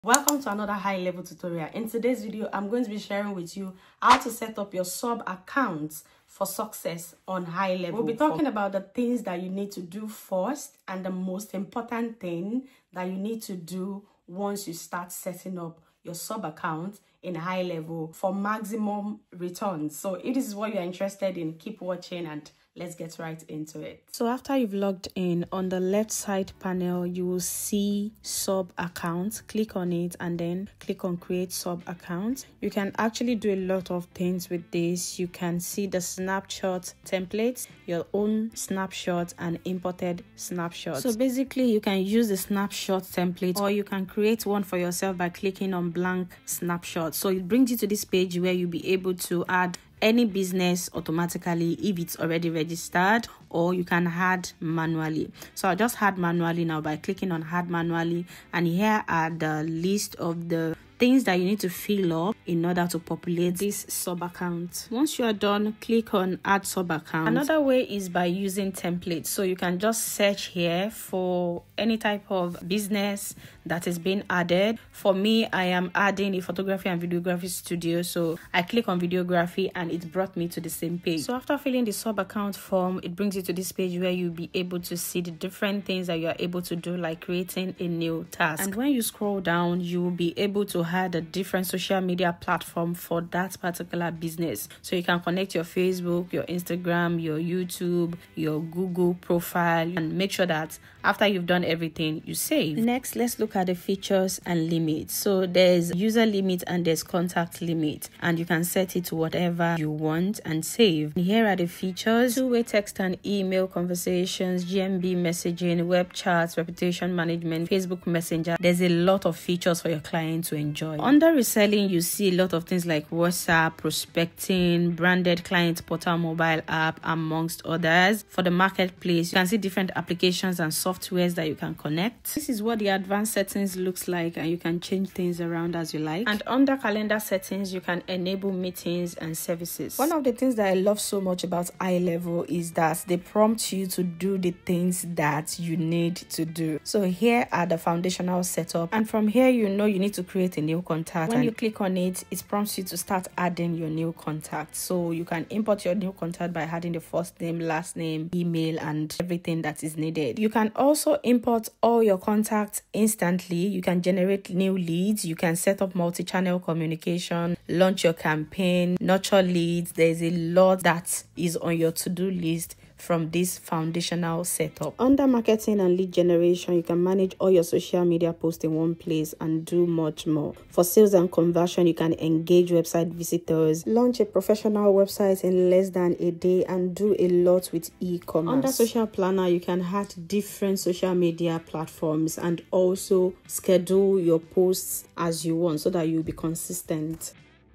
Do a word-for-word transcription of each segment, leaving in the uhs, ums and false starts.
Welcome to another high level tutorial. In today's video, I'm going to be sharing with you how to set up your sub accounts for success on Highlevel. We'll be talking about the things that you need to do first and the most important thing that you need to do once you start setting up your sub account in Highlevel for maximum returns. So if this is what you're interested in, keep watching and let's get right into it. So after you've logged in, on the left side panel, you will see sub account. Click on it and then click on create sub account. You can actually do a lot of things with this. You can see the snapshot templates, your own snapshot and imported snapshots. So basically you can use the snapshot template or you can create one for yourself by clicking on blank snapshot. So it brings you to this page where you'll be able to add any business automatically if it's already registered, or you can add manually. So I'll just add manually now by clicking on add manually, and here are the list of the things that you need to fill up in order to populate this sub account. Once you are done, click on add sub account. Another way is by using templates. So you can just search here for any type of business that is being added. For me, I am adding a photography and videography studio, so I click on videography and it brought me to the same page. So after filling the sub account form, it brings you to this page where you'll be able to see the different things that you are able to do, like creating a new task. And when you scroll down, you will be able to had a different social media platform for that particular business. So you can connect your Facebook, your Instagram, your YouTube, your Google profile, and make sure that after you've done everything, you save. Next, let's look at the features and limits. So there's user limit and there's contact limit, and you can set it to whatever you want and save. Here are the features: two-way text and email conversations, G M B messaging, web chats, reputation management, Facebook Messenger. There's a lot of features for your client to enjoy. Under reselling, you see a lot of things like WhatsApp, prospecting, branded client portal mobile app, amongst others. For the marketplace, you can see different applications and softwares that you can connect. This is what the advanced settings looks like, and you can change things around as you like. And under calendar settings, you can enable meetings and services. One of the things that I love so much about Highlevel is that they prompt you to do the things that you need to do. So here are the foundational setup, and from here you know you need to create a new contact. When you click on it, it prompts you to start adding your new contact. So you can import your new contact by adding the first name, last name, email, and everything that is needed. You can also import all your contacts instantly. You can generate new leads. You can set up multi-channel communication, launch your campaign, nurture leads. There's a lot that is on your to-do list from this foundational setup. Under marketing and lead generation, you can manage all your social media posts in one place and do much more. For sales and conversion, you can engage website visitors, launch a professional website in less than a day, and do a lot with e-commerce. Under social planner, you can add different social media platforms and also schedule your posts as you want so that you'll be consistent.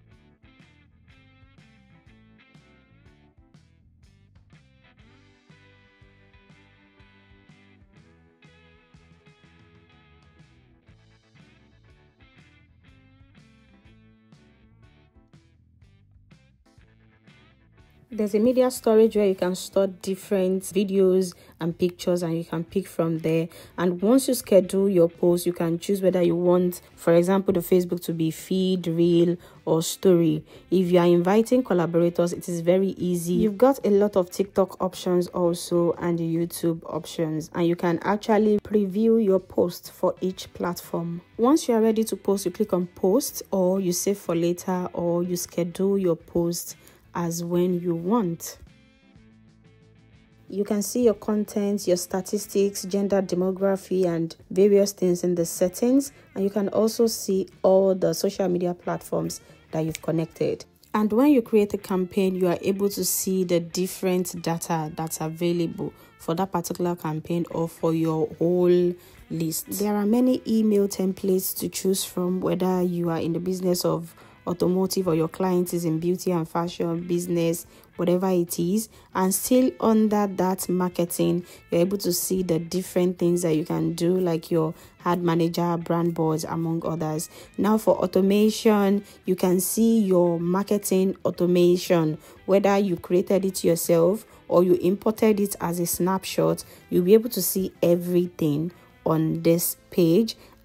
There's a media storage where you can store different videos and pictures, and you can pick from there. And once you schedule your post, you can choose whether you want, for example, the Facebook to be feed, reel, or story. If you are inviting collaborators, it is very easy. You've got a lot of TikTok options also and YouTube options, and you can actually preview your post for each platform. Once you are ready to post, you click on post, or you save for later, or you schedule your post as when you want. You can see your content, your statistics, gender, demography, and various things in the settings. And you can also see all the social media platforms that you've connected. And when you create a campaign, you are able to see the different data that's available for that particular campaign or for your whole list. There are many email templates to choose from, whether you are in the business of automotive or your client is in beauty and fashion business, whatever it is. And still under that marketing, you're able to see the different things that you can do, like your ad manager, brand boards, among others. Now for automation, you can see your marketing automation, whether you created it yourself or you imported it as a snapshot. You'll be able to see everything on this page.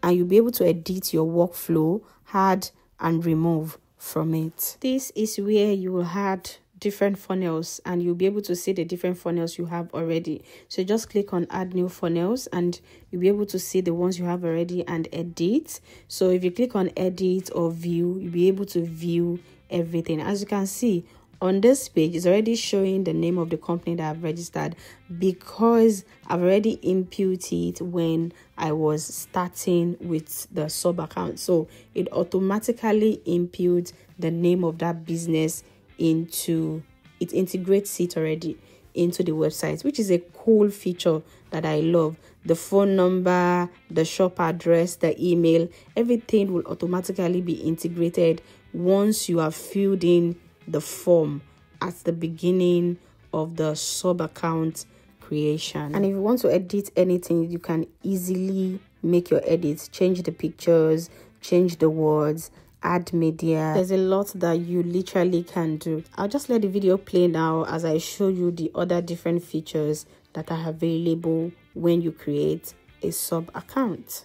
and you'll be able to edit your workflow, add and remove from it. This is where you will add different funnels, and you'll be able to see the different funnels you have already. So just click on add new funnels and you'll be able to see the ones you have already and edit. So if you click on edit or view, you'll be able to view everything. As you can see on this page, it's already showing the name of the company that I've registered because I've already input it when I was starting with the sub account. So it automatically inputs the name of that business into it, integrates it already into the website, which is a cool feature that I love. The phone number, the shop address, the email, everything will automatically be integrated once you have filled in the form at the beginning of the sub account creation. And if you want to edit anything, you can easily make your edits, change the pictures, change the words, add media. There's a lot that you literally can do. I'll just let the video play now as I show you the other different features that are available when you create a sub account.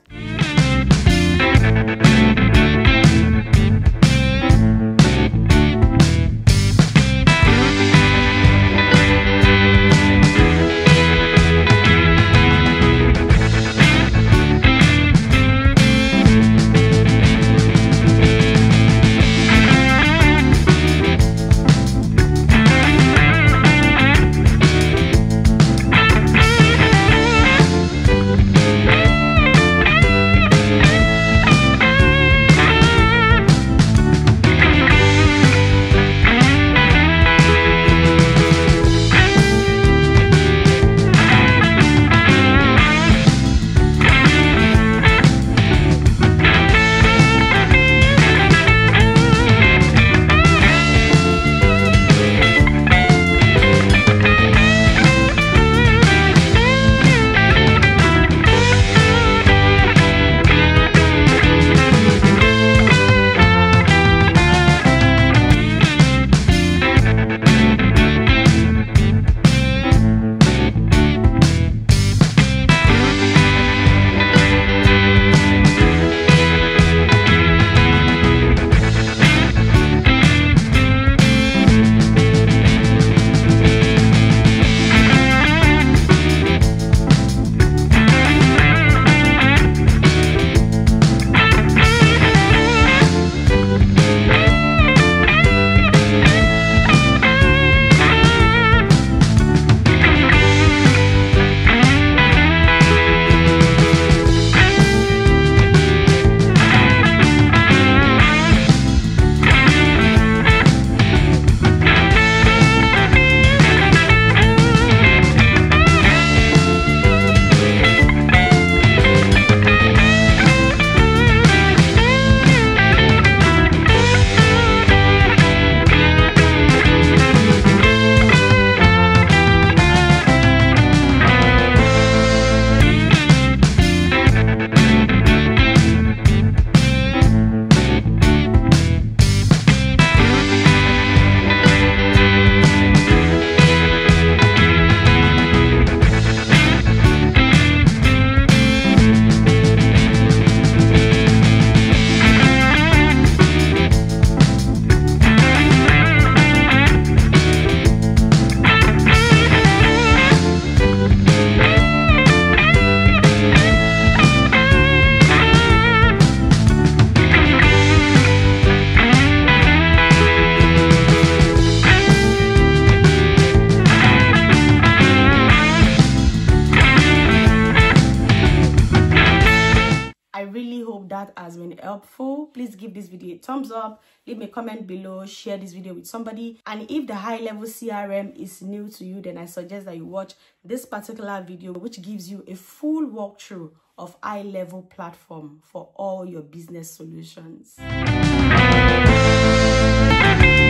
That has been helpful. Please give this video a thumbs up, leave me a comment below, share this video with somebody. And if the high level C R M is new to you, then I suggest that you watch this particular video, which gives you a full walkthrough of high level platform for all your business solutions.